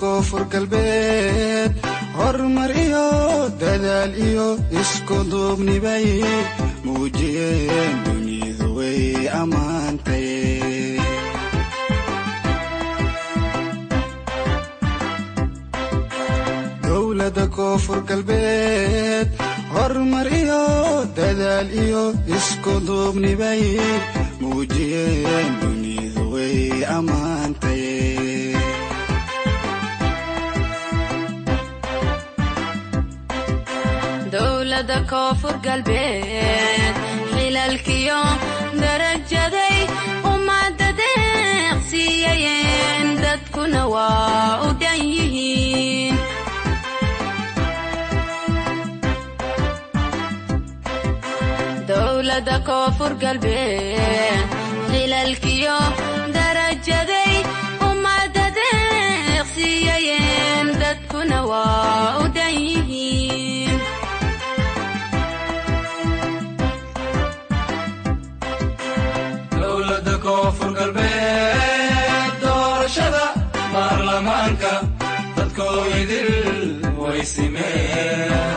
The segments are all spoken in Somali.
koonfur galbeed hormar iyo dadaal iyo isku duubnibay muujiyeen duniyadu way ammaantay dowladda koonfur galbeed hormar iyo dadaal iyo isku duubnibay muujiyeen duniyadu way ammaantay dowladda koonfur galbeed xilalkiyo darajaday ummadda deeqsiiyeen dadkuna waa u dhan yihiin dowladda koonfur galbeed xilalkiyo darajaday ummadda deeqsiiyeen dadkuna waa u dhan yihiin dowladda koonfur galbeed doorashada baarlamaanka dadkoo idil way simeen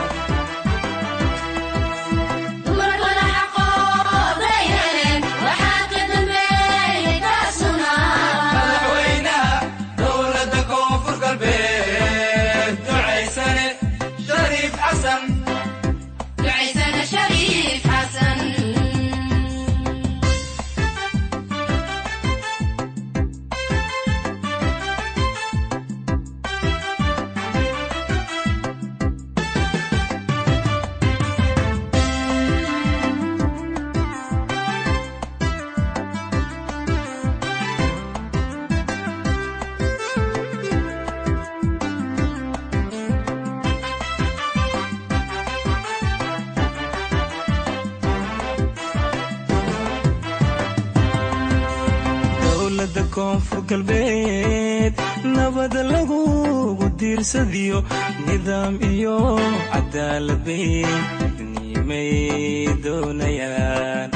koonfur galbeed nabad lagu diirsadiyo nidaam iyo cadaalad bay nimay doonayaan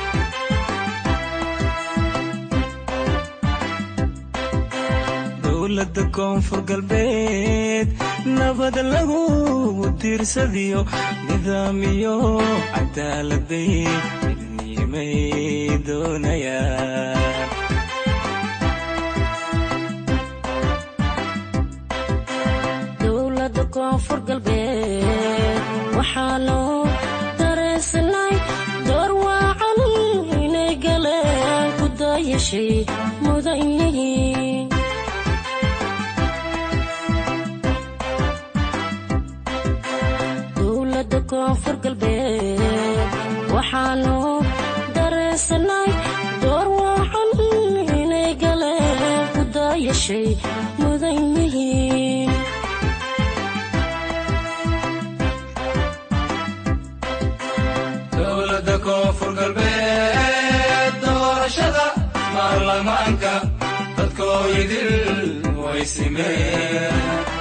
dowladda koonfur galbeed nabad lagu diirsadiyo nidaam iyo cadaalad bay nimay doonayaan koonfur galbeed waxaa loo dareesanay door waacan inay galeen ku daayashay mudan yihiin dowladda koonfur galbeed waxaa loo dareesanay door waacan inay galeen ku daayashay mudan yihiin koonfur galbeed doorashada baarlamaanka dadkoo idil way simeen